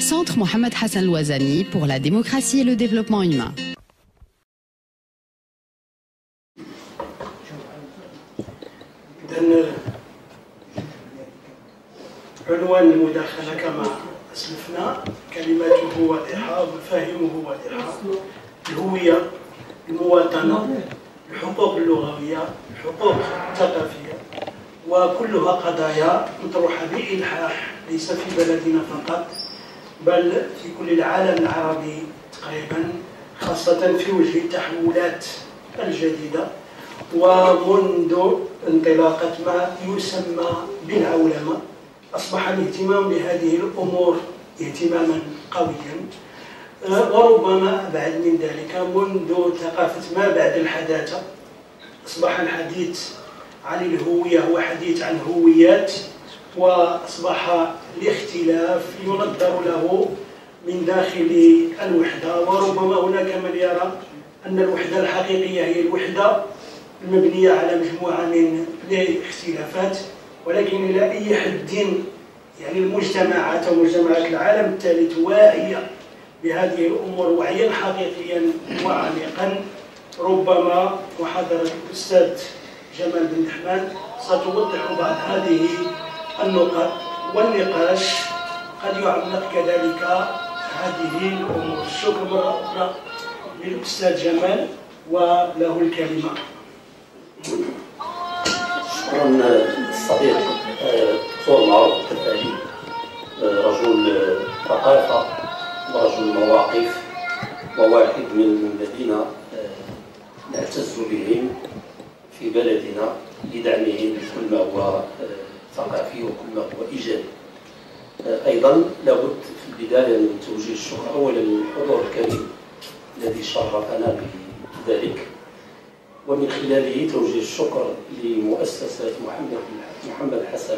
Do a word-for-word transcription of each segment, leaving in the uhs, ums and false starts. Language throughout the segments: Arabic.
Centre Mohamed Hassan Louazani pour la démocratie et le développement humain. عنوان المداخلة كما أسلفنا كلماته واضحة ومفاهيمه واضحة: الهوية، المواطنة، الحقوق اللغوية، الحقوق الثقافية، وكلها قضايا مطروحة بإلحاح ليس في بلدنا فقط بل في كل العالم العربي تقريبا، خاصة في وجه التحولات الجديدة ومنذ انطلاقة ما يسمى بالعولمة. أصبح الاهتمام بهذه الأمور اهتماما قويا، وربما أبعد من ذلك منذ ثقافة ما بعد الحداثة. أصبح الحديث عن الهوية هو حديث عن هويات، وأصبح الاختلاف ينظر له من داخل الوحدة، وربما هناك من يرى أن الوحدة الحقيقية هي الوحدة المبنية على مجموعة من الاختلافات، ولكن إلى أي حد يعني المجتمعات ومجتمعات العالم الثالث واعية بهذه الأمور وعيا حقيقيا وعميقا. ربما محاضرة الأستاذ جمال بن نحمان ستوضح بعض هذه النقط، والنقاش قد يعمق كذلك هذه الأمور. الشكر مرة أخرى للأستاذ جمال وله الكلمة. شكرا للصديق دكتور معروف التفاعلي، رجل ثقافة ورجل مواقف، وواحد من الذين نعتز بهم في بلدنا لدعمهم بكل ما هو ثقافي وكل ما هو إيجابي. أيضا لابد في البداية من توجيه الشكر أولا للحضور الكريم الذي شرفنا بذلك، ومن خلاله توجيه الشكر لمؤسسة محمد محمد حسن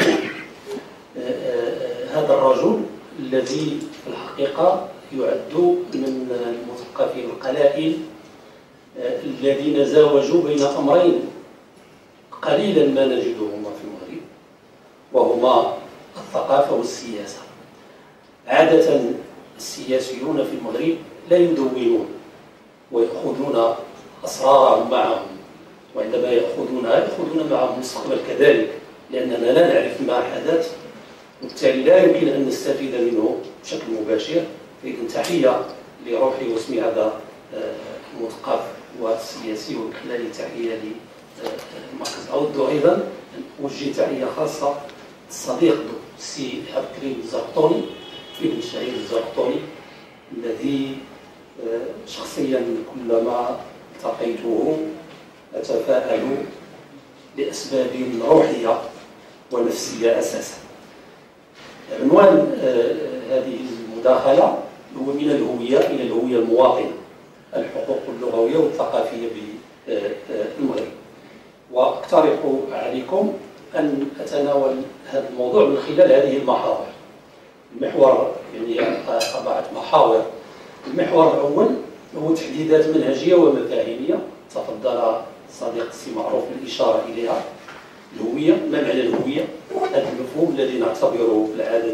هذا الرجل الذي في الحقيقة يعد من المثقفين القلائل الذين زاوجوا بين أمرين قليلا ما نجدهما في المغرب، وهما الثقافة والسياسة. عادة السياسيون في المغرب لا يدونون ويأخذون أسرارهم معهم، وعندما يأخذونها يأخذون معهم المستقبل كذلك، لأننا لا نعرف ما حدث وبالتالي لا يمكن أن نستفيد منه بشكل مباشر. إذن تحية لروحي واسمي هذا المثقف والسياسي، ومن خلال تحية للمركز. أود أيضا أن أوجه تحية خاصة للصديق السي عبد الكريم الزرقطوني ابن الشهيد الزرقطوني، الذي شخصيا كلما التقيته أتفاءل لأسباب روحية ونفسية أساسا. عنوان هذه المداخلة هو من الهوية إلى الهوية المواطنة، الحقوق اللغوية والثقافية بالمغرب. وأقترح عليكم أن أتناول هذا الموضوع من خلال هذه المحاور. المحور يعني أربعة محاور. المحور الأول هو تحديدات منهجية ومفاهيمية، تفضل صديق السي معروف بالإشارة إليها. الهوية، ما معنى الهوية؟ هذا المفهوم الذي نعتبره بالعادة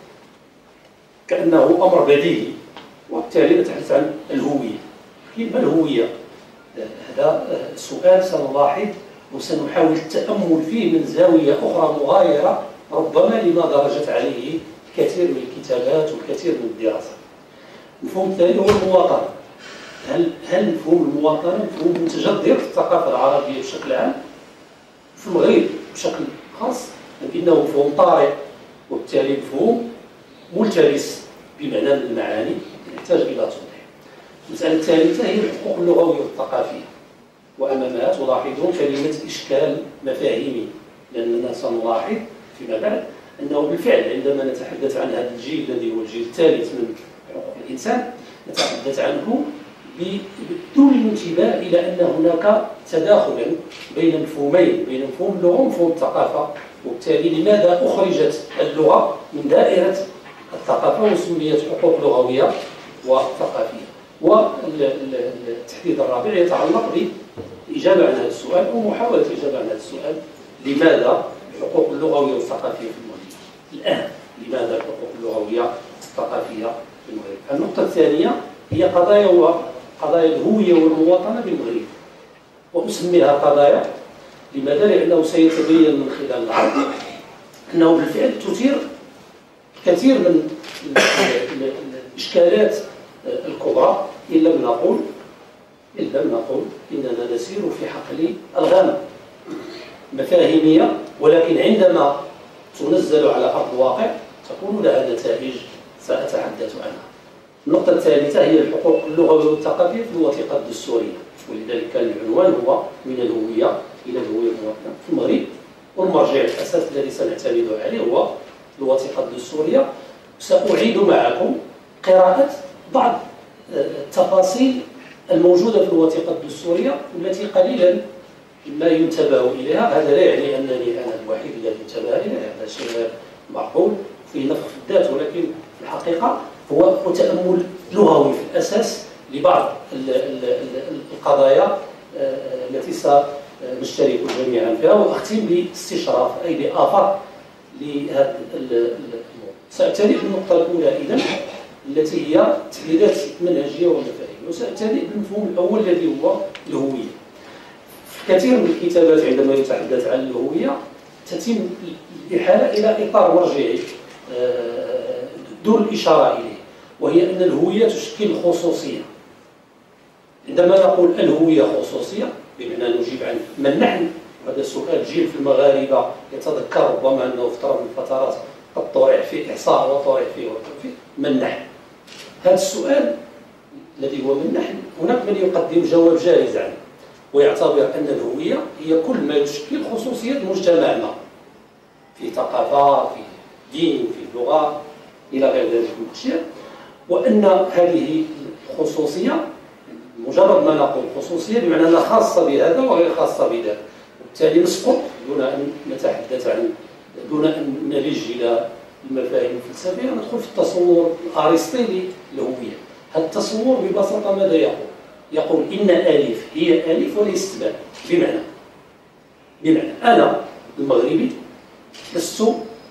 كأنه أمر بديهي، وبالتالي نتحدث عن الهوية. ما الهوية؟ هذا سؤال سنلاحظ وسنحاول التأمل فيه من زاوية أخرى مغايرة ربما لما درجت عليه كثير من الكتابات والكثير من الدراسات. المفهوم الثاني هو المواطنة. هل هل مفهوم المواطنة مفهوم متجذر في الثقافة العربية بشكل عام؟ في المغرب بشكل خاص لكنه مفهوم طارئ، وبالتالي مفهوم ملتبس بمعنى من المعاني يحتاج إلى توضيح. المسألة الثالثة هي الحقوق اللغوية والثقافية، وأمامها تلاحظون كلمة إشكال مفاهيمي، لأننا سنلاحظ فيما بعد أنه بالفعل عندما نتحدث عن هذا الجيل الذي هو الجيل الثالث من حقوق الإنسان نتحدث عنه بدون الانتباه إلى أن هناك تداخلا بين مفهومين، بين مفهوم اللغة ومفهوم الثقافة. وبالتالي لماذا أخرجت اللغة من دائرة الثقافة وسميت حقوق لغوية وثقافية؟ والتحديد الرابع يتعلق بالإجابة عن هذا السؤال أو محاولة الإجابة عن هذا السؤال: لماذا الحقوق اللغوية والثقافية في المغرب؟ الآن لماذا الحقوق اللغوية الثقافية في المغرب. النقطة الثانية هي قضايا قضايا الهوية والمواطنة بالمغرب، وأسميها قضايا. لماذا؟ لأنه سيتبين من خلال العرض أنه بالفعل تثير كثير من الإشكالات الكبرى، إن لم نقول إن لم نقول إننا نسير في حقل الغنم مفاهيمية، ولكن عندما تنزل على أرض الواقع تكون لها نتائج سأتحدث عنها. النقطة الثالثة هي الحقوق اللغوية والثقافية في الوثيقة الدستورية، ولذلك كان العنوان هو من الهوية إلى الهوية المواطنة في المغرب، والمرجع الأساس الذي سنعتمد عليه هو الوثيقة الدستورية. سأعيد معكم قراءة بعض التفاصيل الموجودة في الوثيقة الدستورية والتي قليلا ما ينتبه إليها. هذا لا يعني أنني أنا الوحيد الذي انتبه إليها، هذا شيء غير معقول في نفخ في الذات، ولكن في الحقيقة هو تأمل لغوي في الأساس لبعض القضايا التي سنشترك جميعا فيها. وأختم باستشراف أي بآفاق لهذا الموضوع. سأبتدئ بالنقطة الأولى إذن التي هي تحديدات منهجية ومفاهيم، وسأبتدئ بالمفهوم الأول الذي هو الهوية. في كثير من الكتابات عندما يتحدث عن الهوية تتم الإحالة إلى إطار مرجعي دون الإشارة إليه، وهي أن الهوية تشكل خصوصية. عندما نقول الهوية خصوصية بمعنى نجيب عن من نحن، هذا السؤال جيل في المغاربة يتذكر ربما أنه في فترة من الفترات قد طرح فيه إحصاء وطرح فيه وطرح فيه من نحن. هذا السؤال الذي هو من نحن هناك من يقدم جواب جاهز عنه، ويعتبر أن الهوية هي كل ما يشكل خصوصية مجتمعنا في ثقافة، في دين، في لغة، إلى غير ذلك من الأشياء، وأن هذه الخصوصية مجرد ما نقول خصوصية بمعنى أنها خاصة بهذا وغير خاصة بذاك، وبالتالي نسقط دون أن نتحدث عن دون أن نلج إلى المفاهيم الفلسفية ندخل في التصور الأرسطيلي للهوية. هذا التصور ببساطة ماذا يقول؟ يقول إن ألف هي ألف وليست باء، بمعنى بمعنى أنا المغربي لست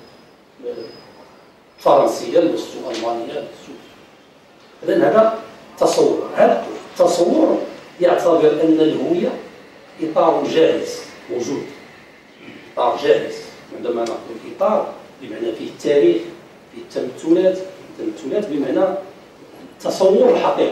فرنسيا، لست ألمانيا، لست. إذن هذا تصور. هذا التصور يعتبر أن الهوية إطار جاهز موجود، إطار جاهز. عندما نقول إطار بمعنى فيه التاريخ، فيه التمثلات، التمثلات بمعنى تصور الحقيقة.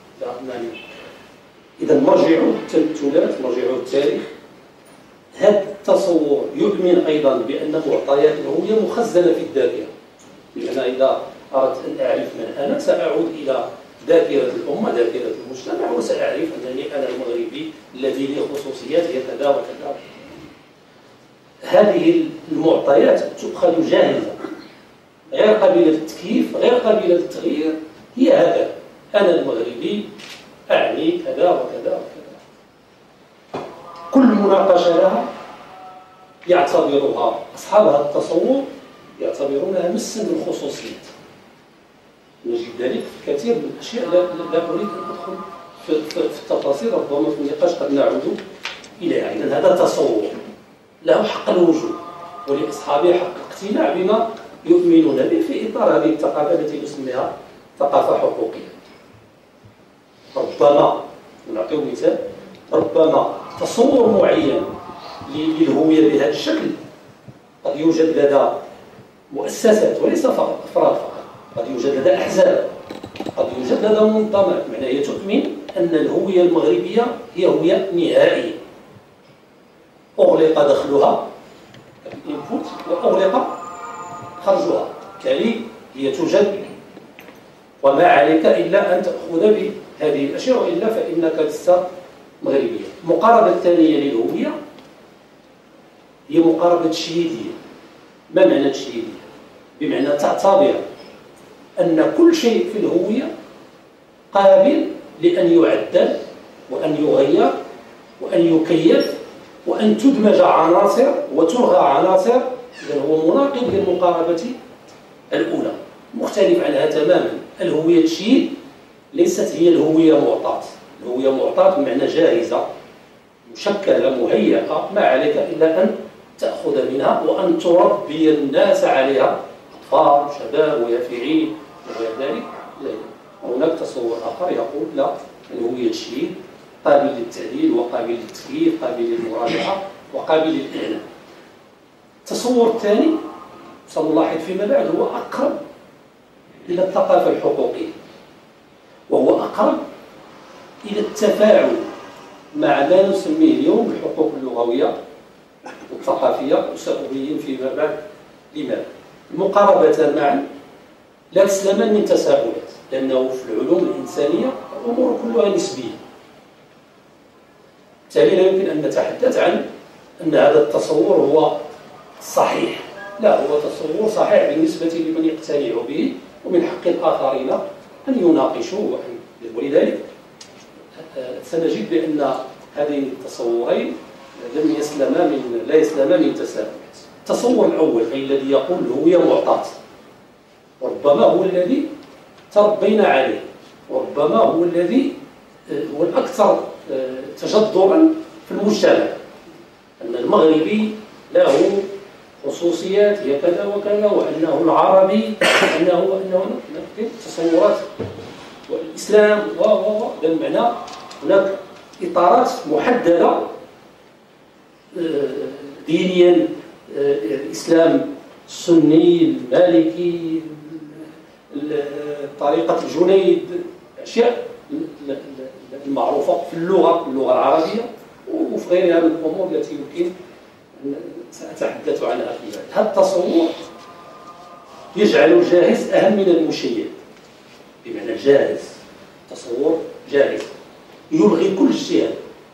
إذا مرجع التمثلات، مرجع التاريخ. هذا التصور يؤمن أيضا بأن معطيات الهوية مخزنة في الذاكرة، بمعنى إذا أردت أن أعرف من أنا سأعود إلى ذاكرة الأمة، ذاكرة المجتمع، وسأعرف أنني أنا المغربي الذي له خصوصيات هي كذا وكذا. هذه المعطيات تؤخذ جاهزة غير قابلة للتكييف، غير قابلة للتغيير. هي هذا أنا المغربي أعني كذا وكذا وكذا. كل مناقشة لها يعتبرها أصحاب هذا التصور يعتبرونها مسا بالخصوصيات. نجد ذلك في كثير من الأشياء. لا, لا أريد أن أدخل في, في, في التفاصيل، ربما في النقاش قد نعود إليها. إذن هذا تصور له حق الوجود، ولأصحابه حق الاقتناع بما يؤمنون به في إطار هذه الثقافة التي نسميها ثقافة حقوقية. ربما نعطيه مثال، ربما تصور معين للهوية بهذا الشكل قد يوجد لدى مؤسسات وليس فقط أفراد فقط، قد يوجد لدى أحزاب، قد يوجد لدى منظمات، معناه هي تؤمن أن الهوية المغربية هي هوية نهائية أغلق دخلها الانبوت وأغلق خرجها، بالتالي هي توجد وما عليك إلا أن تأخذ بهذه الأشياء، وإلا فإنك لست مغربية. المقاربة الثانية للهوية هي مقاربة تشييدية. ما معنى تشييدية؟ بمعنى تعتبر أن كل شيء في الهوية قابل لأن يعدل وأن يغير وأن يكيف وأن تدمج عناصر وتلغى عناصر. إذن هو مناقض للمقاربة الأولى، مختلف عنها تماما. الهوية تشييد ليست هي الهوية معطاة. الهوية معطاة بمعنى جاهزة مشكلة مهيئة، ما عليك إلا أن تأخذ منها وأن تربي الناس عليها، أطفال، شباب، ويافعين، وغير ذلك لا. هناك تصور آخر يقول لا، الهوية الشيعية قابل للتعديل وقابل للتكييف، قابل للمراجعة وقابل للإعلان. التصور الثاني سنلاحظ فيما بعد هو أقرب إلى الثقافة الحقوقية، وهو أقرب إلى التفاعل مع ما نسميه اليوم الحقوق اللغوية والثقافية، وسأبين فيما بعد لماذا. المقاربتان معا لا تسلمان من تساؤلات، لأنه في العلوم الإنسانية الأمور كلها نسبية، بالتالي لا يمكن أن نتحدث عن أن هذا التصور هو صحيح. لا، هو تصور صحيح بالنسبة لمن يقتنع به، ومن حق الآخرين أن يناقشوه. ولذلك سنجد بأن هذين التصورين لم يسلما من لا يسلما من تساؤلات. التصور الأول أي الذي يقول الهوية معطاة، وربما هو الذي تربينا عليه، وربما هو الذي هو الأكثر تجذرا في المجتمع، أن المغربي له خصوصيات هي كذا وكذا، وأنه العربي أنه أنه تصورات والإسلام و و بالمعنى هناك إطارات محددة دينيا، الإسلام السني المالكي، طريقة الجنيد، أشياء المعروفة في اللغة اللغة العربية وفي غيرها من الأمور التي يمكن سأتحدث عنها في ذلك. هذا التصور يجعل الجاهز أهم من المشيد، بمعنى الجاهز تصور جاهز يلغي كل اجتهاد،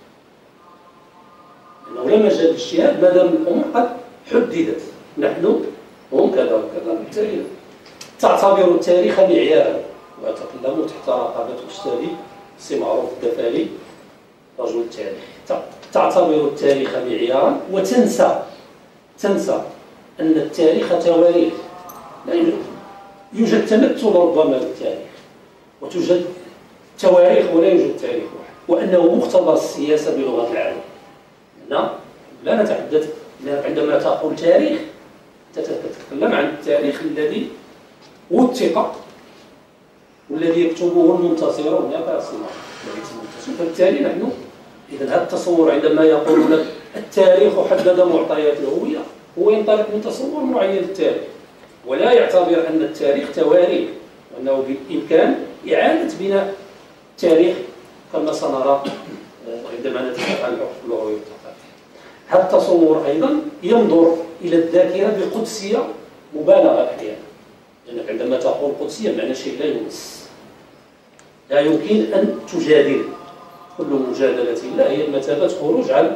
لأنه لا مجال للاجتهاد ما دام الأمور قد حددت، نحن هم كذا وكذا، بالتالي تعتبر التاريخ معيارا. وأتكلم تحت رقابة أستاذي سي معروف الدفالي رجل التاريخ. تعتبر التاريخ معيارا وتنسى تنسى أن التاريخ تواريخ، لا يوجد تمثل ربما بالتاريخ، وتوجد تواريخ ولا يوجد تاريخ واحد، وأنه مختبر السياسة بلغة العالم. لا لا نتحدث عندما تقول تاريخ تتكلم عن التاريخ الذي وثق والذي يكتبه المنتصرون يا باسم. فبالتالي نحن إذا هذا التصور عندما يقول لك التاريخ حدد معطيات الهوية، هو ينطلق من تصور معين للتاريخ، ولا يعتبر أن التاريخ تواريخ، وأنه بالإمكان إعادة بناء التاريخ كما سنرى عندما نتحدث عن الحقوق اللغوية والثقافية. هذا التصور أيضا ينظر إلى الذاكرة بقدسية مبالغة أحيانا، لأنك عندما تقول قدسية معنى شيء لا يمس، لا يمكن أن تجادل. كل مجادلة لا هي بمثابة خروج عن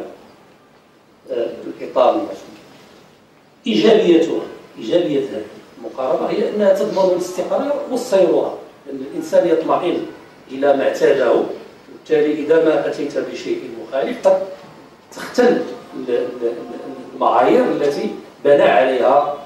الإطار المرسوم. إيجابيتها إيجابية هذه المقاربة هي أنها تضمن الاستقرار والسيرورة، لأن الإنسان يطمئن إلى ما اعتاده، وبالتالي إذا ما أتيت بشيء مخالف قد تختل المعايير التي بنى عليها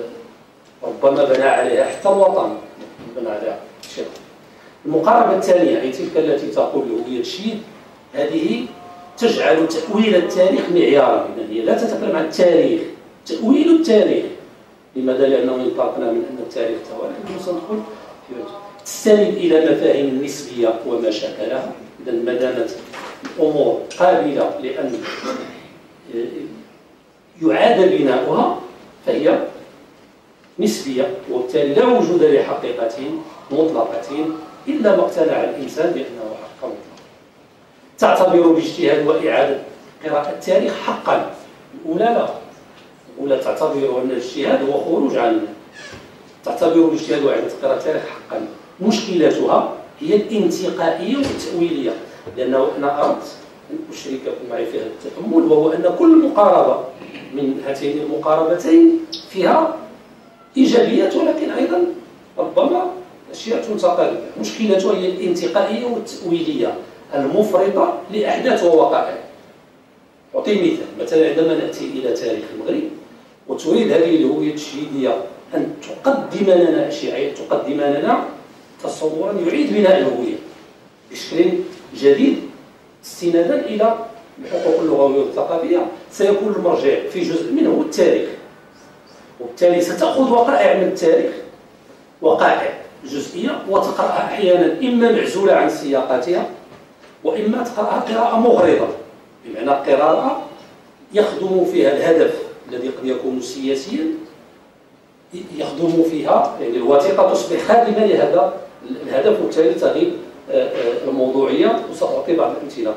ربما بنى عليها حتى الوطن، بنى عليها شيء. المقاربة الثانية أي تلك التي تقول هوية الشيعة، هذه تجعل تأويل التاريخ معيارا، هي لا تتكلم عن التاريخ، تأويل التاريخ. لماذا؟ لأنه انطلقنا من أن التاريخ تواريخ، سندخل تستند إلى مفاهيم النسبية وما شكلها. إذا ما دامت الأمور قابلة لأن يعاد بناؤها فهي نسبية، وبالتالي لا وجود لحقيقة مطلقة إلا ما اقتنع الإنسان بأنه حق مطلق. تعتبر الاجتهاد وإعادة قراءة التاريخ حقا. الأولى لا، الأولى تعتبر أن الاجتهاد هو خروج عن تعتبر الاجتهاد وإعادة قراءة التاريخ حقا. مشكلتها هي الانتقائية والتأويلية، لأنه أنا أردت أن أشرككم معي في هذا التأمل، وهو أن كل مقاربة من هاتين المقاربتين فيها إيجابيات، ولكن أيضا ربما أشياء تنتقل. مشكلتها هي الانتقائية والتأويلية المفرطة لأحداث ووقائع. أعطي مثال، مثلا عندما نأتي إلى تاريخ المغرب وتريد هذه الهوية الشهيدية أن تقدم لنا أشياء، تقدم لنا تصورا يعيد بناء الهوية بشكل جديد استنادا إلى الحقوق اللغوية والثقافية، سيكون المرجع في جزء منه هو التاريخ، وبالتالي ستأخذ وقائع من التاريخ، وقائع جزئية وتقرأها أحيانا إما معزولة عن سياقاتها وإما تقرأها قراءة مغرضة، بمعنى قراءة يخدم فيها الهدف الذي قد يكون سياسيا، يخدم فيها يعني الوثيقة تصبح خادمة لهذا الهدف، وبالتالي تغيب الموضوعية. وسأعطي بعض الأمثلة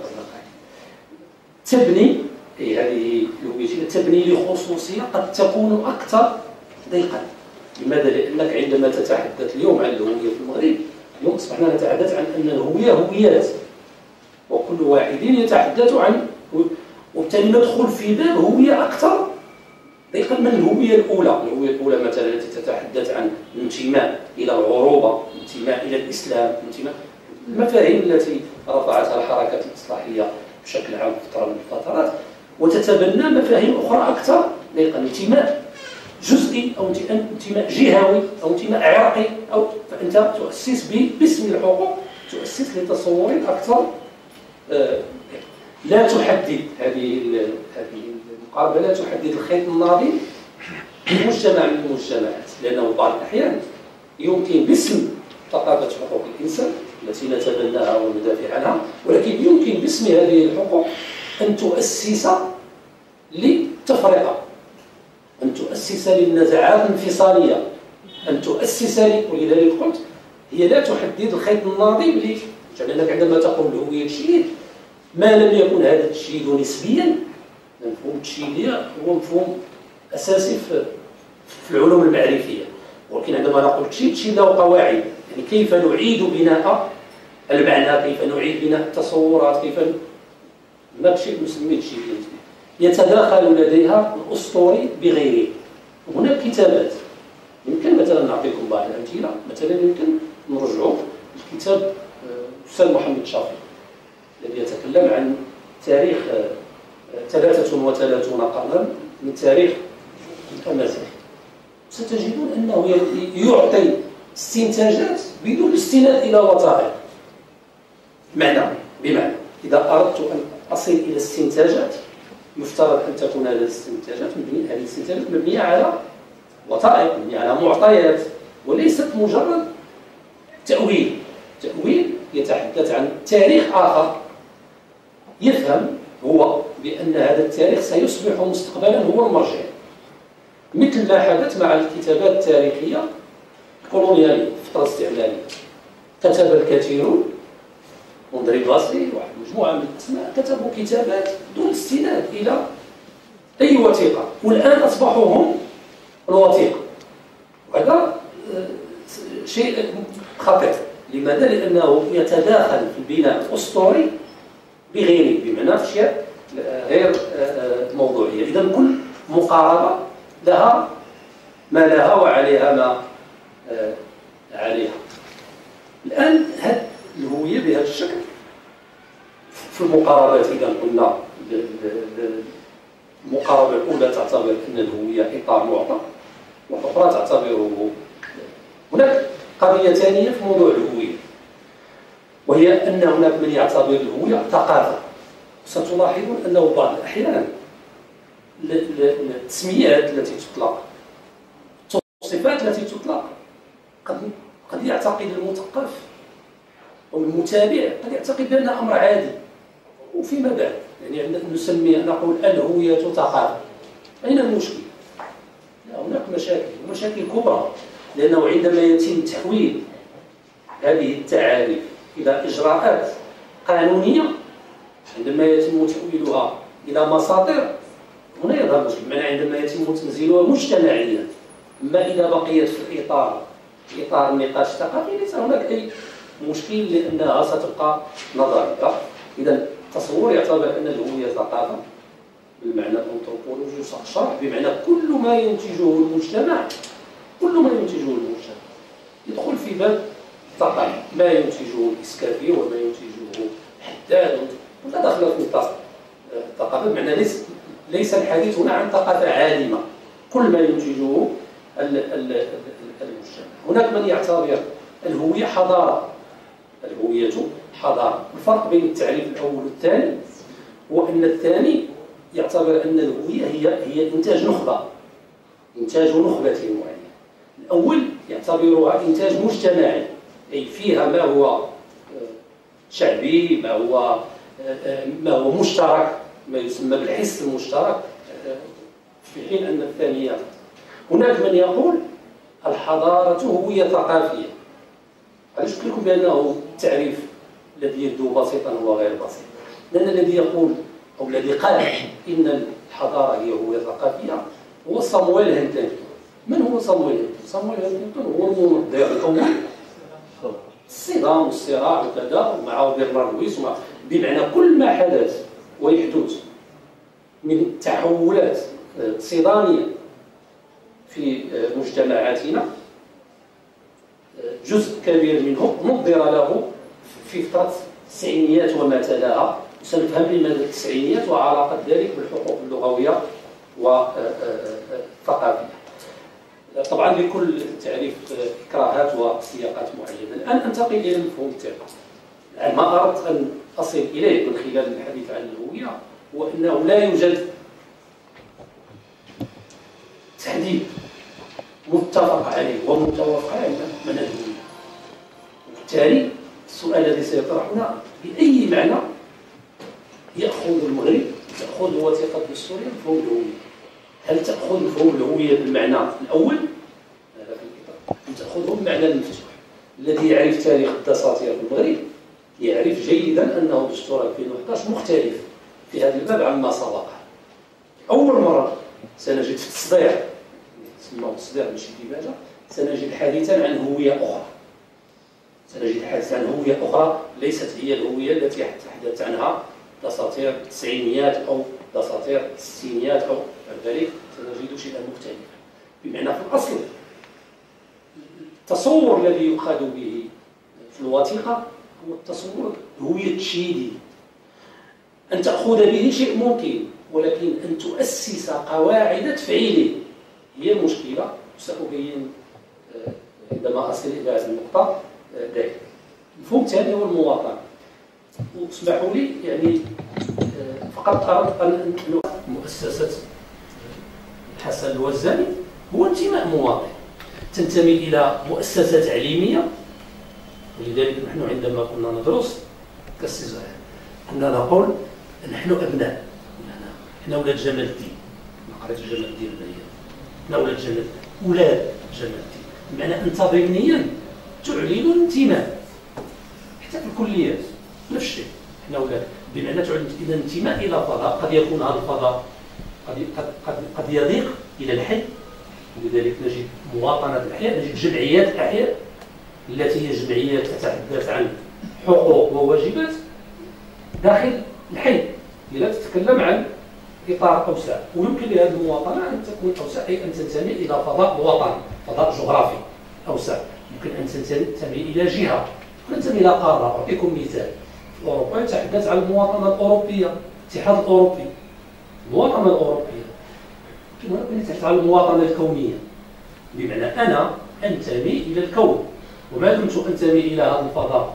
تبني أي هذه الهوية تبني لخصوصية قد تكون أكثر ضيقا. لماذا؟ لأنك عندما تتحدث اليوم عن الهوية في المغرب، اليوم أصبحنا نتحدث عن أن الهوية هويات، وكل واحد يتحدث عن، وبالتالي ندخل في باب هوية أكثر ضيقا من الهوية الأولى. الهوية الأولى مثلا التي تتحدث عن الانتماء إلى العروبة، الانتماء إلى الإسلام، الانتماء المفاهيم التي رفعتها الحركات الإصلاحية بشكل عام في فترة من الفترات، وتتبنى مفاهيم أخرى أكثر ضيقا، انتماء جزئي أو انتماء جهوي أو انتماء عرقي، أو فأنت تؤسس باسم الحقوق تؤسس لتصور أكثر. لا تحدد هذه هذه المقاربة، لا تحدد الخيط الناظم لمجتمع من المجتمعات، لأنه بعض الأحيان يمكن باسم ثقافة حقوق الإنسان التي نتبناها وندافع عنها، ولكن يمكن باسم هذه الحقوق أن تؤسس للتفرقة، أن تؤسس للنزاعات الانفصالية، أن تؤسس ل... ولذلك قلت هي لا تحدد الخيط الناظم لي، لأنك عندما تقول هوية تشييد ما لم يكن هذا التشييد نسبيا، مفهوم التشييدية هو مفهوم أساسي في, في العلوم المعرفية، ولكن عندما نقول تشييد تشييد له قواعد، يعني كيف نعيد بناء المعنى، كيف نعيد بناء التصورات، كيف ما شيء نسميه تشييد يتداخل لديها الأسطوري بغيره. هناك كتابات يمكن مثلا نعطيكم بعض الأمثلة، مثلا يمكن نرجعوا لكتاب الأستاذ محمد شافعي الذي يتكلم عن تاريخ ثلاثة وثلاثين قرنا من تاريخ الأمازيغ. ستجدون أنه يعطي استنتاجات بدون الاستناد إلى وثائق. معنى بمعنى إذا أردت أن أصل إلى استنتاجات يفترض أن تكون هذه الاستنتاجات مبنية هذه الاستنتاجات مبنية على وثائق، مبنية على معطيات، وليست مجرد تأويل. تأويل يتحدث عن تاريخ آخر، يفهم هو بأن هذا التاريخ سيصبح مستقبلا هو المرجع، مثل ما حدث مع الكتابات التاريخية الكولونيالية في الفترة الاستعمارية. كتب الكثيرون موندريغاسي واحد مجموعة من الأسماء كتبوا كتابات دون استناد إلى أي وثيقة، والآن أصبحوا هم الوثيقة، وهذا شيء خطير. لماذا؟ لأنه يتداخل في البناء الأسطوري بغيره، بمعنى أشياء غير موضوعية. إذا كل مقاربة لها ما لها وعليها ما عليها. الآن هذه الهوية بهذا الشكل في المقاربات، إذا قلنا المقاربة الأولى تعتبر أن الهوية إطار معطى، والأخرى تعتبره. هناك قضية ثانية في موضوع الهوية، وهي أن هناك من يعتبر الهوية ثقافة. ستلاحظون أنه بعض الأحيان التسميات التي تطلق، الصفات التي تطلق، قد قد يعتقد المثقف أو المتابع قد يعتقد بأنها أمر عادي، وفيما بعد يعني نسمي نقول الهوية ثقافة. أين المشكل؟ لا، هناك مشاكل ومشاكل كبرى، لأنه عندما يتم تحويل هذه التعاريف إلى إجراءات قانونية، عندما يتم تحويلها إلى مصادر، هنا يظهر مشكل. معنى عندما يتم تنزيلها مجتمعيا، أما إذا بقيت في الإطار في إطار النقاش الثقافي ليس هناك أي مشكل، لأنها ستبقى نظرية. إذا التصور يعتبر أن الهوية ثقافة بالمعنى الأنثروبولوجي، شرح بمعنى كل ما ينتجه المجتمع، كل ما ينتجه المجتمع يدخل في باب الثقافة، ما ينتجه الإسكافي وما ينتجه حداد ولا دخل في نطاق الثقافة. بمعنى ليس ليس الحديث هنا عن ثقافة عالمة، كل ما ينتجه المجتمع. هناك من يعتبر الهوية حضارة، الهوية حضارة. الفرق بين التعريف الأول والثاني هو أن الثاني يعتبر أن الهوية هي هي إنتاج نخبة، إنتاج نخبة معينة. الأول يعتبرها إنتاج مجتمعي، أي فيها ما هو شعبي، ما هو ما هو مشترك، ما يسمى بالحس المشترك، في حين أن الثانية هناك من يقول الحضارة هوية ثقافية. علاش قلت لكم بأنه التعريف الذي يبدو بسيطا هو غير بسيط؟ لأن الذي يقول أو الذي قال إن الحضارة هي هوية ثقافية هو صامويل هانتنغتون. من هو صامويل هانتنغتون؟ صامويل هانتنغتون هو المنظر الأول الصدام والصراع وكذا مع برنارد لويس، بمعنى كل ما حدث ويحدث من تحولات صدامية في مجتمعاتنا جزء كبير منه نظر له في فترة التسعينيات وما تلاها، وسنفهم لماذا التسعينيات وعلاقة ذلك بالحقوق اللغوية والثقافية. طبعا لكل تعريف إكراهات وسياقات معينة. الآن أنتقل إلى المفهوم التالي. ما أردت أن أصل إليه من خلال الحديث عن الهوية هو أنه لا يوجد تحديد متفق عليه ومتوافق عليه من الهوية. وبالتالي السؤال الذي سيطرح هنا بأي معنى يأخذ المغرب تأخذ الوثيقة الدستورية مفهوم الهوية؟ هل تأخذ مفهوم الهوية بالمعنى الأول أم تأخذه بالمعنى المفتوح؟ الذي يعرف تاريخ الدساتير في المغرب يعرف جيدا أنه دستور ألفين وإحدى عشر مختلف في هذا الباب عما سبق. أول مرة سنجد في التصدير سموه التصدير ماشي ديباجة، سنجد حديثا عن هوية أخرى، سنجد حديثا عن هوية أخرى ليست هي الهوية التي تحدث عنها دساتير التسعينيات أو دساتير الستينيات أو ذلك، سنجد شيئا مختلفا. بمعنى في الأصل التصور الذي يؤخذ به في الوثيقة هو التصور هوية تشييدي. أن تأخذ به شيء ممكن، ولكن أن تؤسس قواعد تفعيله هي المشكلة. سأبين عندما أصل إلى هذه النقطة ذلك. المفهوم الثاني هو المواطنة. واسمحوا لي يعني فقط أردت أن مؤسسة الحسن الوزاني هو انتماء مواطن، تنتمي إلى مؤسسة تعليمية. ولذلك نحن عندما كنا ندرس كاستزاء كنا نقول نحن أبناء، نحن أولاد جمال الدين. ما قريت جمال الدين البنية، نحن أولاد جمال أولاد جمال الدين، بمعنى أنت ضمنيا تعلن الانتماء. حتى في الكليات نفس الشيء، نحن أولاد بمعنى تعلن الانتماء إلى فضاء. قد يكون هذا الفضاء قد قد قد يضيق إلى الحي، ولذلك نجد مواطنة الأحياء، نجد جمعيات الأحياء التي هي جمعيات تتحدث عن حقوق وواجبات داخل الحي، إذا تتكلم عن إطار أوسع. ويمكن لهذه المواطنة أن تكون أوسع، أي أن تنتمي إلى فضاء وطني، فضاء جغرافي أوسع. يمكن أن تنتمي إلى جهة، تنتمي إلى قارة. أعطيكم مثال، في أوروبا يتحدث عن المواطنة الأوروبية، الاتحاد الأوروبي، المواطنة الأوروبية. هناك يتحدث عن المواطنة الكونية، بمعنى أنا أنتمي إلى الكون، وما دمت أنتمي إلى هذا الفضاء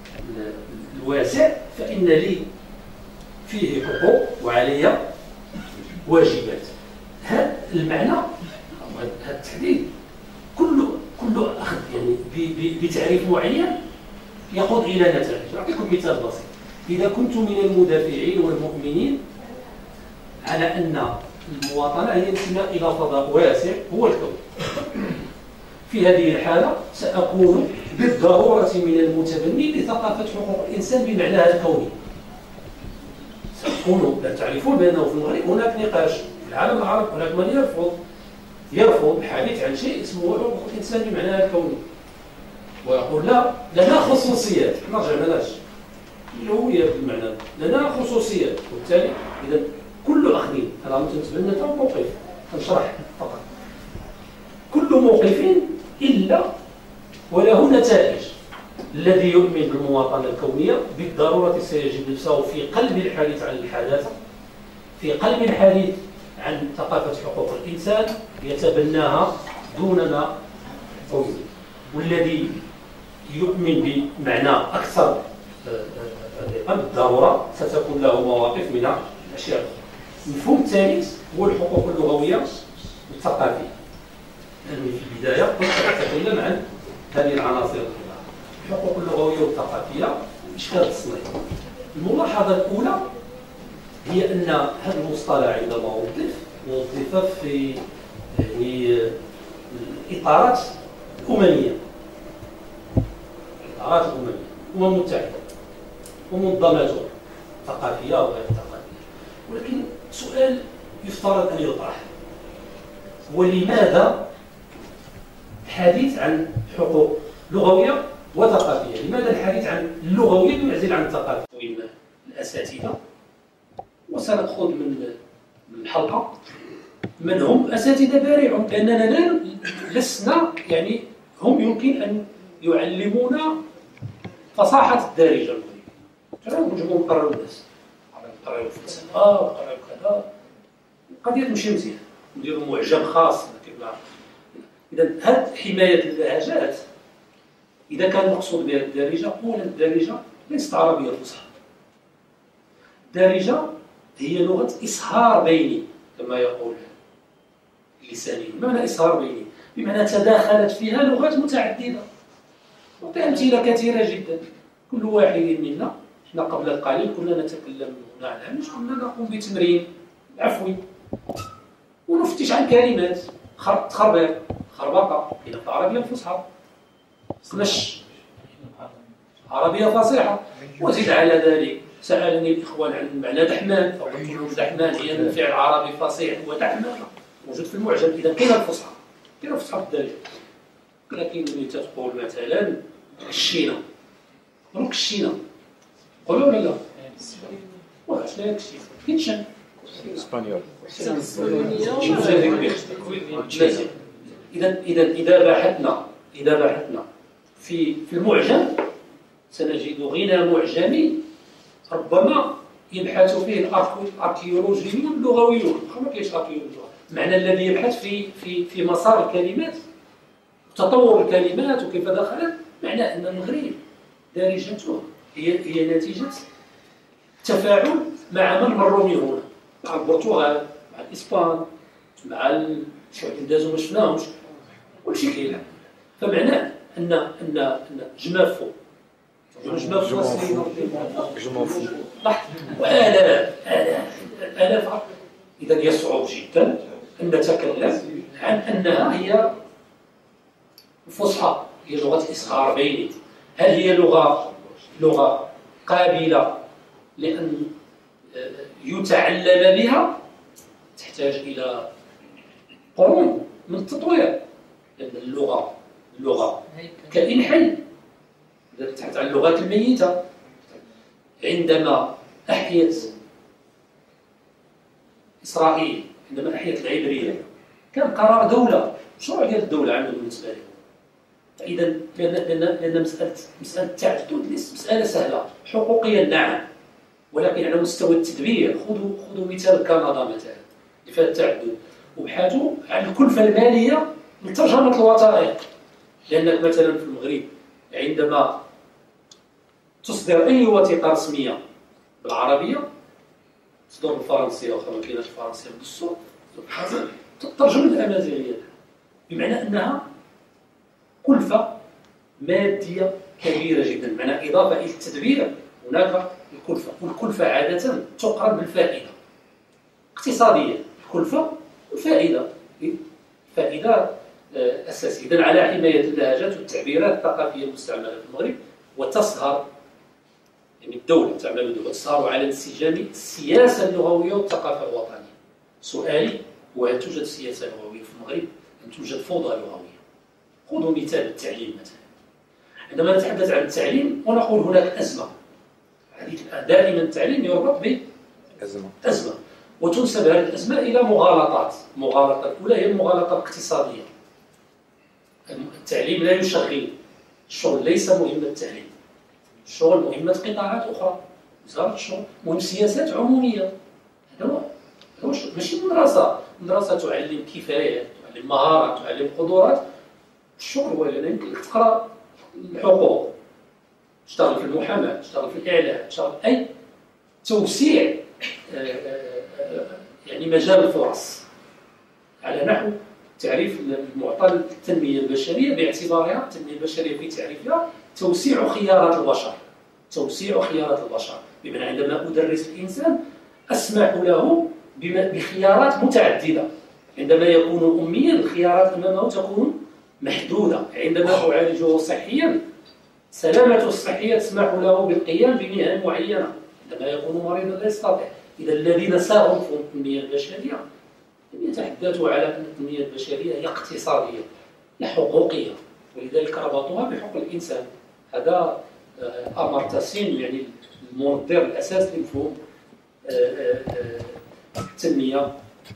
الواسع فإن لي فيه حقوق وعلي واجبات. هذا المعنى أو هذا التحديد كله كله أخذ يعني بتعريف معين يقود إلى نتائج. أعطيكم مثال بسيط. إذا كنت من المدافعين والمؤمنين على أن المواطنة هي الانتماء إلى فضاء واسع هو الكون، في هذه الحالة سأكون بالضرورة من المتبني لثقافة حقوق الإنسان بمعناها الكوني. سأكون لا تعرفون بأنه في المغرب هناك نقاش في العالم العربي، هناك من يرفض يرفض الحديث عن شيء اسمه حقوق الإنسان بمعناها الكوني، ويقول لا لنا خصوصيات. نرجع لناش الهوية بالمعنى لنا خصوصيات. وبالتالي إذا كل أخذين أنا متبنى موقف، نشرح فقط كل موقف إلا وله نتائج. الذي يؤمن بالمواطنة الكونية بالضرورة سيجد نفسه في قلب الحديث عن الحداثة، في قلب الحديث عن ثقافة حقوق الإنسان يتبناها دون ما قوي. والذي يؤمن بمعنى أكثر بالضرورة ستكون له مواقف من الأشياء. المفهوم الثالث هو الحقوق اللغوية والثقافية. أنني في البداية كنت أتكلم عن هذه العناصر الحقوق اللغوية والثقافية والإشكال التصنيعي. الملاحظة الأولى هي أن هذا المصطلح عندما وظف وظف في يعني الإطارات الأممية، الإطارات الأممية، الأمم المتحدة ومنظمات ثقافية وغير ثقافية، ولكن سؤال يفترض أن يطرح هو لماذا الحديث عن حقوق لغوية وثقافية؟ لماذا الحديث عن اللغوية بمعزل عن الثقافية؟ من الأساتذة، وسنأخذ من الحلقة من هم أساتذة بارعون، لأننا لسنا يعني هم يمكن أن يعلمونا فصاحة الدارجة المغربية. نجمو نقرروا الناس، نقرروا الفلسفة، نقرروا كذا، القضية تمشي مزيان، نديروا معجم خاص. إذا هذه حماية اللهجات إذا كان المقصود بها الدارجة، أولا الدارجة ليست عربية فصحى. الدارجة هي لغة إصهار بيني كما يقول اللساني. بمعنى إصهار بيني بمعنى تداخلت فيها لغات متعددة. أمثلة كثيرة جدا. كل واحد منا، احنا قبل القليل كنا نتكلم هنا عن الهامش، كنا نقوم بتمرين عفوي ونفتش عن كلمات تخربيق، خربقة إلى العربية الفصحى، سمش عربية فصيحة. وزيد على ذلك سألني الإخوان عن معنى دحمان، فقلت لهم دحمان هي من فعل عربي فصيح ودحمان موجود في المعجم. إذا كاين الفصحى، كاين الفصحى في الدارجة. لكن ملي تقول مثلا كشينا، قولوا كشينا، قولوا ولا لا؟ واش لا كشينا؟ كيتشن اسبانيول. إذا إذا إذا بحثنا إذا بحثنا في في المعجم سنجد غنى معجمي ربما يبحث فيه الاركيولوجيون اللغويون. ما كاينش اركيولوجيون، المعنى الذي يبحث في في في مسار الكلمات، تطور الكلمات وكيف دخلت. معنى أن المغرب دارجته هي هي نتيجة تفاعل مع من مروا من هنا، مع البرتغال، مع الإسبان، مع الشعوب اللي دازوا ما شفناهمش، كلشي كاين. فمعنى أن أن أن جمافو جمافو جمافو وآلاف آلاف آلاف. إذا يصعب جدا أن نتكلم عن أنها هي الفصحى، هي لغة إصهار بيني. هل هي لغة لغة قابلة لأن يتعلم بها؟ تحتاج إلى قرون من التطوير، لأن اللغة اللغة كائن حي. إذا تحدث عن اللغات الميتة، عندما أحيت إسرائيل، عندما أحيت العبرية، كان قرار دولة، مشروع ديال الدولة عندهم بالنسبة لهم. إذا لأن لأن لأن مسألة مسألة التعدد ليست مسألة سهلة حقوقيا، نعم، ولكن على مستوى التدبير. خذوا خذوا مثال كندا مثلا اللي فيها التعدد، وابحثوا عن الكلفة المالية لترجمة الوثائق. لأنك مثلا في المغرب عندما تصدر أي وثيقة رسمية بالعربية، تصدر بالفرنسية، وخا ما كايناش الفرنسية بالدستور، تترجم للأمازيغية، بمعنى أنها كلفة مادية كبيرة جدا. معنى إضافة إلى التدبير هناك الكلفة، والكلفة عادة تقرن بالفائدة اقتصادية. الكلفة والفائدة فائدة أساسية. إذن على حماية اللهجات والتعبيرات الثقافية المستعملة في المغرب، وتسهر يعني الدولة تعمل الدولة تسهر على انسجام السياسة اللغوية والثقافة الوطنية. سؤالي هو هل توجد سياسة لغوية في المغرب؟ أم توجد فوضى لغوية؟ خذوا مثال التعليم مثلا. عندما نتحدث عن التعليم ونقول هناك أزمة، دائما التعليم يربط بأزمة أزمة وتنسب هذه الأزمة إلى مغالطات. المغالطة الأولى هي المغالطة الاقتصادية. التعليم لا يشغل، الشغل ليس مهمة التعليم، الشغل مهمة قطاعات أخرى، وزارة الشغل، مهم سياسات عمومية. هذا هو ماشي مدرسة، مدرسة تعلم كفايات، تعلم مهارات، تعلم قدرات. الشغل هو لأن يمكن لك تقرأ الحقوق، تشتغل في المحاماة، تشتغل في الإعلام، تشتغل أي توسيع يعني مجال الفرص على نحو تعريف المعطى للتنمية البشرية باعتبارها التنمية البشرية في تعريفها توسيع خيارات البشر. توسيع خيارات البشر بمعنى عندما أدرس الإنسان أسمح له بخيارات متعددة. عندما يكون أميا الخيارات أمامه تكون محدودة. عندما أعالجه صحيا سلامته الصحية تسمح له بالقيام بمهن معينة. عندما يكون مريضا لا يستطيع. إذا الذين ساهموا في التنمية البشرية لم يتحدثوا على أن التنمية البشرية هي اقتصادية، هي حقوقية، ولذلك ربطوها بحقوق الإنسان. هذا أمر تسين يعني المنظر الأساس لمفهوم التنمية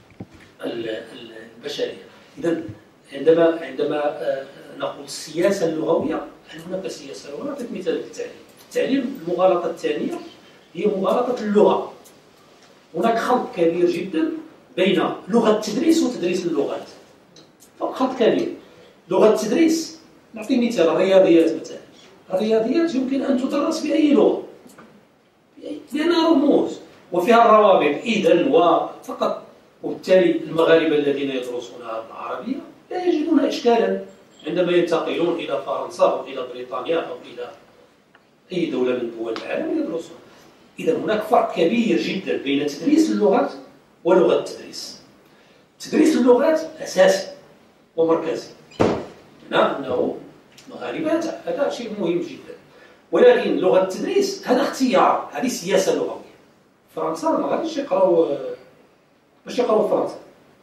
البشرية. إذا عندما عندما نقول السياسة اللغوية، هل هناك سياسة لغوية؟ أعطيك مثال في التعليم. التعليم المغالطة الثانية هي مغالطة اللغة. هناك خلط كبير جدا بين لغة التدريس وتدريس اللغات. خلط كبير. لغة التدريس نعطي مثال الرياضيات مثلا. الرياضيات يمكن أن تدرس بأي لغة لأنها رموز وفيها الروابط إذا وفقط، وبالتالي المغاربة الذين يدرسونها بالعربية لا يجدون إشكالا عندما ينتقلون إلى فرنسا أو إلى بريطانيا أو إلى أي دولة من دول العالم يدرسون. إذا هناك فرق كبير جدا بين تدريس اللغات ولغة التدريس. تدريس اللغات أساسي ومركزي، بمعنى أنه مغاربة هذا شيء مهم جدا، ولكن لغة التدريس هذا اختيار، هذه سياسة لغوية. فرنسا ما غاديش يقراو باش يقراو فرنسا،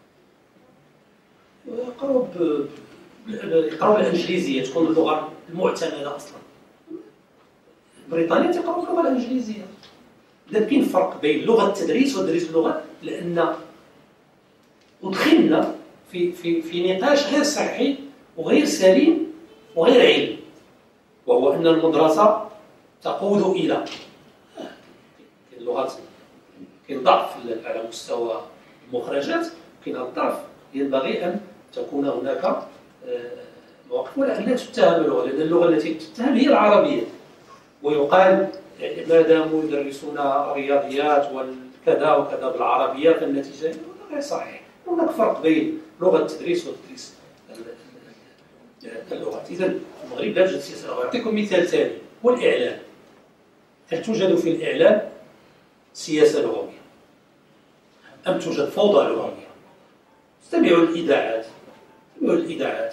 يقراو يقراو الإنجليزية تكون اللغة المعتمدة أصلا. بريطانيا تقراو اللغة الإنجليزية. إذا كاين فرق بين لغة التدريس وتدريس اللغة، لأن ودخلنا في في في نقاش غير صحي وغير سليم وغير علمي، وهو أن المدرسة تقود إلى اللغات كاين ضعف على مستوى المخرجات، كاين الضعف ينبغي أن تكون هناك مواقف ولا أن لا تتهم اللغة، لأن اللغة التي تتهم هي العربية. ويقال ما داموا يدرسون الرياضيات والكذا وكذا بالعربية فالنتيجة غير صحيح. هناك فرق بين لغة التدريس وتدريس اللغات. إذا المغرب لا توجد سياسة لغوية. أعطيكم مثال ثاني هو الإعلام. هل توجد في الإعلام سياسة لغوية أم توجد فوضى لغوية؟ استمعوا الإذاعات، استمعوا الإذاعات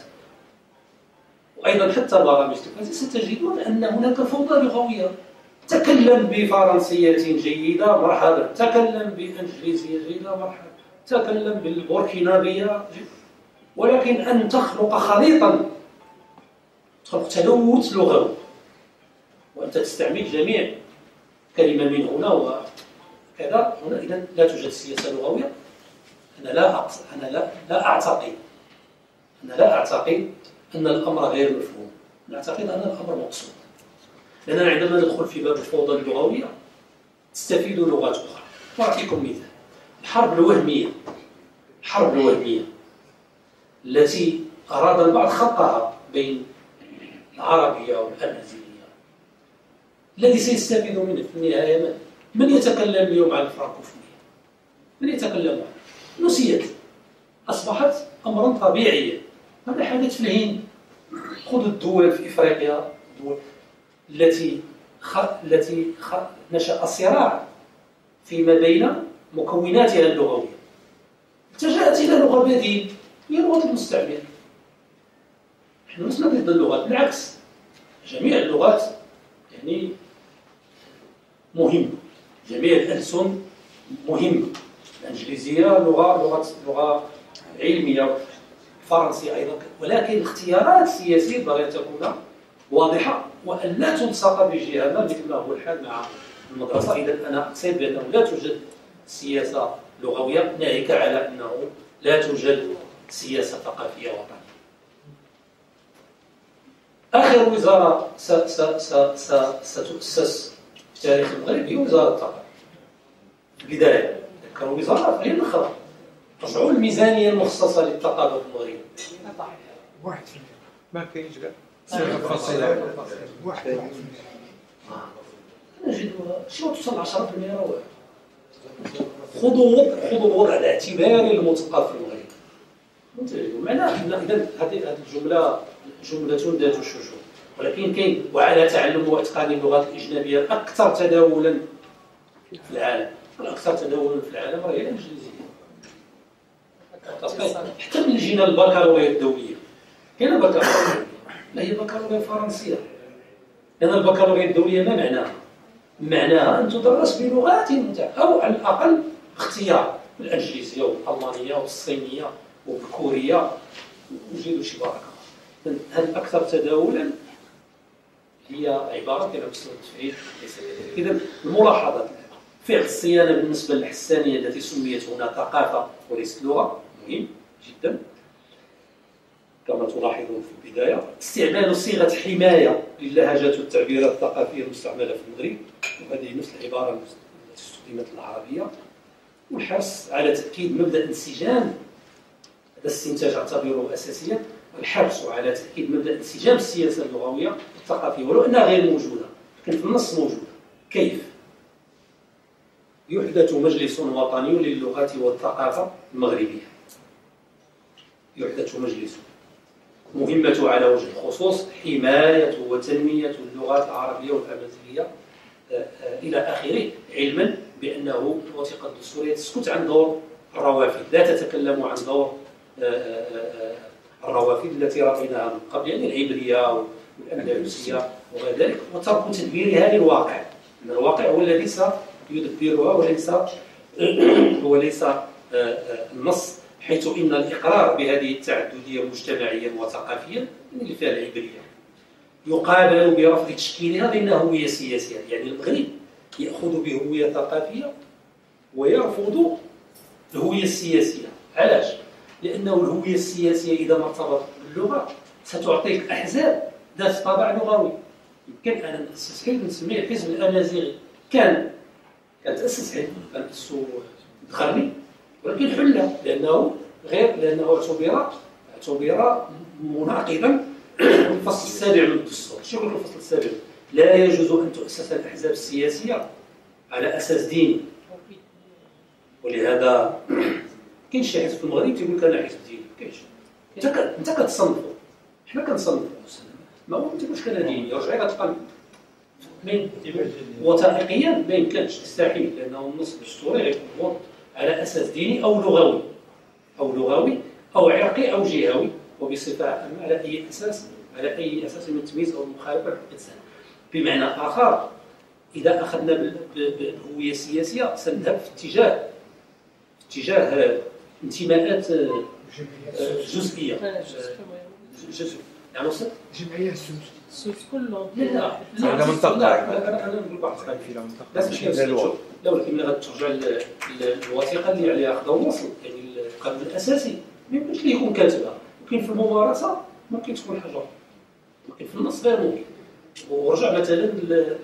وأيضا حتى برامج التلفزيون ستجدون أن هناك فوضى لغوية. تكلم بفرنسية جيدة مرحبا، تكلم بإنجليزية جيدة مرحبا، تكلم بالبوركينابية، ولكن أن تخلق خليطا، تخلق تلوث لغوي وأنت تستعمل جميع كلمة من هنا وكذا هنا، إذا لا توجد سياسة لغوية. أنا لا أنا لا لا أعتقد أنا لا أعتقد أن الأمر غير مفهوم، أنا أعتقد أن الأمر مقصود. لأننا عندما ندخل في باب الفوضى اللغوية تستفيد لغات أخرى. أعطيكم مثال: الحرب الوهمية، الحرب الوهمية التي أراد البعض خلقها بين العربية والأمازيغية، الذي سيستفيد منه في النهاية من؟ من يتكلم اليوم عن الفرنكوفونية؟ من يتكلم عنه؟ نسيت، أصبحت أمرا طبيعيا. هذا حدث في الهند. خذوا الدول في إفريقيا، الدول التي خ... التي خ... نشأ صراع فيما بين مكوناتها اللغوية، التجأت إلى لغة بديل هي لغة المستعمر. نحن لسنا ضد اللغات، بالعكس جميع اللغات يعني مهمة، جميع الألسن مهمة. الإنجليزية لغة لغة لغة علمية، الفرنسية أيضا، ولكن الاختيارات السياسية ينبغي أن تكون واضحة وأن لا تلصق بجهة ما، مثل ما هو الحال مع المدرسة. إذا أنا أقصد بأنه لا توجد سياسة لغوية، ناهيك على أنه لا توجد سياسة ثقافية وطنية. آخر وزارة ستؤسس في تاريخ المغرب هي وزارة الثقافة. في البداية كانوا وزارات غير الأخرى. رجعوا الميزانية المخصصة للثقافة في المغرب واحد في المية ما كاينش كاع واحد. نجدوها شي توصل عشرة بالمئة راه. خذوا خذوا الوضع الاعتباري للمثقف في المغرب. معناها اذا هذه الجمله جمله ذات شجون، ولكن كاين وعلى تعلم واتقان اللغات الاجنبيه الاكثر تداولا في العالم، الاكثر تداولا في العالم راه هي الانجليزيه. حتى من جينا البكالوريا الدوليه كاينه بكالوريا، لا هي بكالوريا فرنسيه، لان البكالوريا الدوليه ما معناها؟ معناها ان تدرس بلغات متعدده او على الاقل اختيار بالانجليزيه والالمانيه والصينيه والكوريه وزيدوا شي بركه. هذا الاكثر تداولا هي عباره كما باسم التفعيل ليس كذلك. اذا الملاحظه، فعل الصيانه بالنسبه للحسانيه التي سميت هنا ثقافه وليست لغه مهم جدا كما تلاحظون في البدايه. استعمال صيغه حمايه للهجات والتعبيرات الثقافيه المستعمله في المغرب، وهذه نفس العباره التي استخدمت العربيه. والحرص على تاكيد مبدا انسجام، هذا الاستنتاج اعتبره اساسيا، الحرص على تاكيد مبدا انسجام السياسه اللغويه والثقافيه ولو انها غير موجوده، لكن في النص موجوده. كيف؟ يحدث مجلس وطني للغات والثقافه المغربيه. يحدث مجلس مهمته على وجه الخصوص حمايه وتنميه اللغات العربيه والامازيغيه الى اخره، علما بانه الوثيقه الدستوريه تسكت عن دور الروافد، لا تتكلم عن دور الروافد التي رايناها من قبل، يعني العبريه والاندلسيه وغير ذلك، وترك تدبيرها للواقع، ان الواقع هو الذي سيدبرها وليس وليس النص، حيث ان الاقرار بهذه التعدديه مجتمعيا وثقافيا اللي فيها العبريه يقابل برفض تشكيلها ضمن هويه سياسيه. يعني المغرب ياخذ بهويه ثقافيه ويرفض الهويه السياسيه. علاش؟ لانه الهويه السياسيه اذا ما ارتبطت باللغه ستعطيك احزاب ذات طابع لغوي. يمكن ان ناسس حزب نسميه الحزب الامازيغي، كان كان تاسس حزب كان تاسسه دخلني، ولكن حل لانه غير لانه اعتبر اعتبر مناقضا للفصل السابع من الدستور. شو يقول الفصل السابع؟ لا يجوز ان تؤسس الاحزاب السياسيه على اساس ديني. ولهذا كاين شي حزب في المغرب تيقول لك انا حزب ديني، كاينش. انت انت كتصنفوا، حنا كنصنفوا، ما هو ما تيقولش انا ديني، رجعي كتقال من وثائقيا ما يمكنش، تستحيل، لانه النص الدستوري غيكون على اساس ديني او لغوي او لغوي او عرقي او جهوي، وبصفه عامه على اي اساس على اي اساس من التمييز او المخالفه للانسان. بمعنى اخر، اذا اخذنا بالهويه السياسيه سنذهب في اتجاه في اتجاه انتماءات جزئيه جزء يعني وصل جمعيه السوس كله لا لا لا منطقه. انا انا نقول واحد الحاجه، بس ماشي لو ولكن ملي غترجع للوثيقه اللي عليها خدا ووصل، يعني القانون الاساسي ما يمكنش ليه يكون كاتبها، ولكن في الممارسه ممكن تكون حاجه، ولكن في النص غير ممكن. ورجع مثلا ل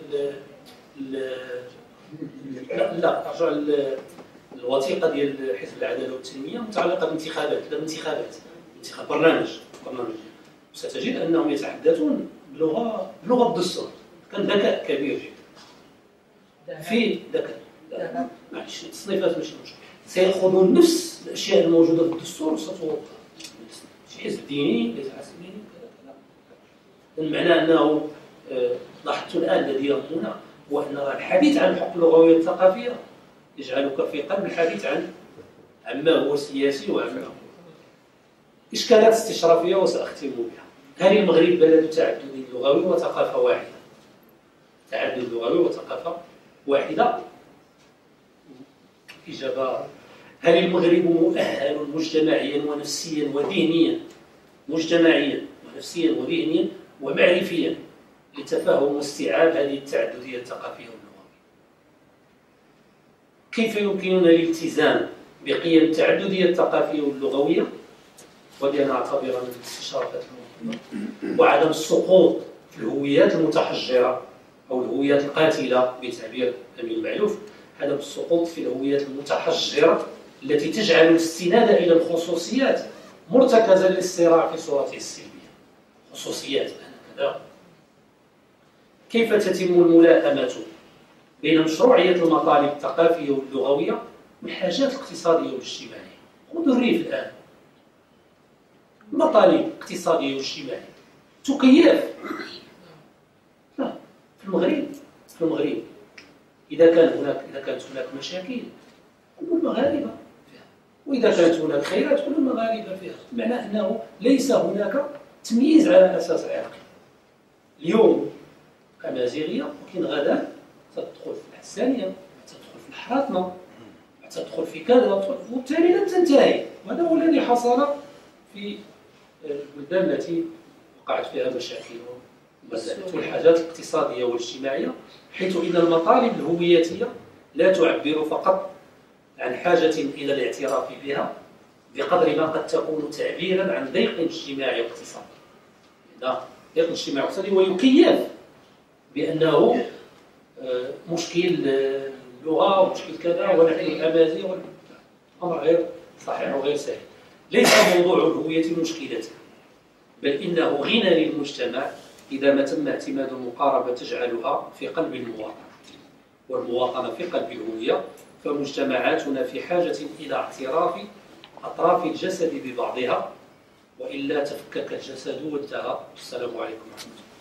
لا لا رجع الوثيقه ديال حزب العداله والتنميه متعلقه بالانتخابات، لا بالانتخابات انتخاب برنامج برنامج ستجد انهم يتحدثون بلغه بلغه الدستور. كان ذكاء كبير جدا في ذكاء، معليش التصنيفات ماشي مشكل، سيأخذون نفس الاشياء الموجوده في الدستور وستوضعها. شي حزب ديني ليس حزب ديني كذا كذا. المعنى انه لاحظت الان الذي يهمنا هو ان الحديث عن الحقوق اللغويه والثقافيه يجعلك في قلب الحديث عن عما هو سياسي وعما هو إشكالات استشرافية وسأختم بها. هل المغرب بلد تعدد لغوي وثقافة واحدة؟ تعدد لغوي وثقافة واحدة؟ إجابة: هل المغرب مؤهل مجتمعيا ونفسيا وذهنيا مجتمعيا ونفسيا وذهنيا ومعرفيا لتفهم واستيعاب هذه التعددية الثقافية واللغوية؟ كيف يمكننا الالتزام بقيم التعددية الثقافية واللغوية؟ وهذه أنا أعتبرها من الاستشرافات المهمة، وعدم السقوط في الهويات المتحجرة أو الهويات القاتلة بتعبير أمين معلوف، عدم السقوط في الهويات المتحجرة التي تجعل الاستناد إلى الخصوصيات مرتكزا للصراع في صورته السلبية. خصوصيات أنا كذا. كيف تتم الملائمة بين مشروعية المطالب الثقافية واللغوية والحاجات الاقتصادية والاجتماعية؟ خذوا الريف الآن، المطالب الاقتصادية والاجتماعية تكيف. لا، في المغرب في المغرب إذا كان هناك إذا كانت هناك مشاكل كل المغاربة فيها، وإذا كانت هناك خيرات كل المغاربة فيها. بمعنى أنه ليس هناك تمييز على أساس عرقي. اليوم أمازيغية ولكن غدا تدخل في الحسانية، تدخل في الحراطمة، تدخل في كذا، وبالتالي لن تنتهي. وهذا هو الذي حصل في البلدان التي وقعت فيها مشاكل ومسائل والحاجات الاقتصادية والاجتماعية، حيث إن المطالب الهوياتية لا تعبر فقط عن حاجة إلى الاعتراف بها بقدر ما قد تكون تعبيرا عن ضيق اجتماعي واقتصادي. هذا ضيق اجتماعي واقتصادي ويكيف بأنه مشكل اللغة ومشكل كذا ونحن الأمازيغ، أمر غير صحيح وغير سهل. ليس موضوع الهوية مشكلة، بل إنه غنى للمجتمع إذا ما تم اعتماد مقاربة تجعلها في قلب المواطنة، والمواطنة في قلب الهوية. فمجتمعاتنا في حاجة إلى اعتراف أطراف الجسد ببعضها، وإلا تفكك الجسد وانتهى. السلام عليكم ورحمة الله.